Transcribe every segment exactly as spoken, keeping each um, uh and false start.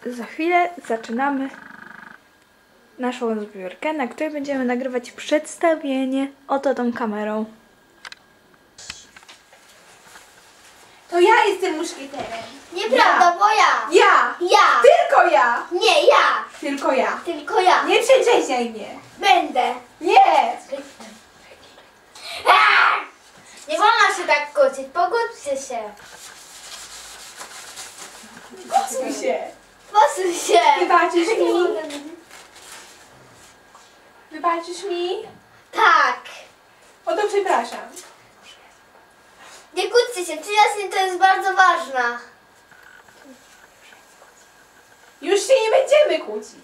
za chwilę zaczynamy naszą zbiórkę, na której będziemy nagrywać przedstawienie. Oto tą kamerą. To ja jestem muszkieterem. Nieprawda, Ja. bo ja. Ja! Ja. Tylko ja! Nie, ja. Tylko ja. Tylko ja. Nie przedrzeźniaj mnie. Będę. Nie! Aaa! Nie wolno się tak kłócić, pogódźcie się. Posuń się. Posuń się. Wybaczysz mi? Wybaczysz mi? Tak. O to przepraszam. Nie kłóćcie się, przyjaźń to jest bardzo ważna. Już się nie będziemy kłócić.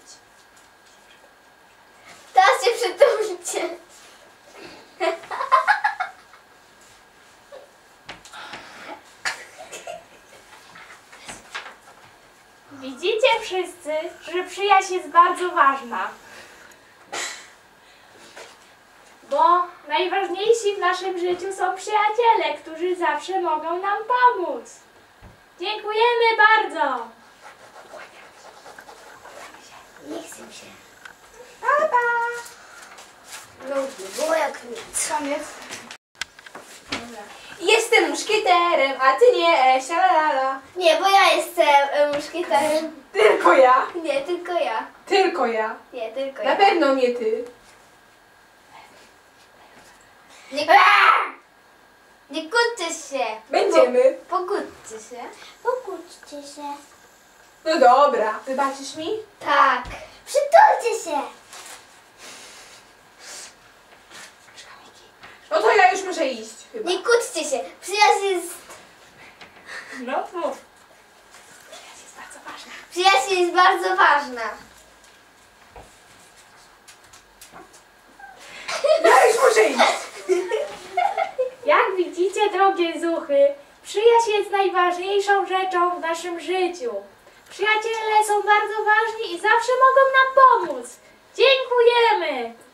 Teraz się przytulcie. Widzicie wszyscy, że przyjaźń jest bardzo ważna. Bo najważniejsi w naszym życiu są przyjaciele, którzy zawsze mogą nam pomóc. Dziękujemy bardzo! Nie chcę się. Pa, pa. Nudno, było jak nic. Koniec. Jestem muszkieterem, a ty nie, e, sialalala. Nie, bo ja jestem e, muszkieterem. Tylko ja. Nie, tylko ja. Tylko ja. Nie, tylko Na ja. pewno nie ty. Nie, nie kłóćcie się. Będziemy. Pogódźcie się. Pogódźcie się. No dobra. Wybaczysz mi? Tak. Przytulcie się. No to ja już muszę iść chyba. Nie kłóćcie się. Przyjaźń jest... No mów. Jest bardzo ważna. Przyjaźń jest bardzo ważna. Ja już muszę iść. Jak widzicie, drogie zuchy, przyjaźń jest najważniejszą rzeczą w naszym życiu. Przyjaciele są bardzo ważni i zawsze mogą nam pomóc. Dziękujemy!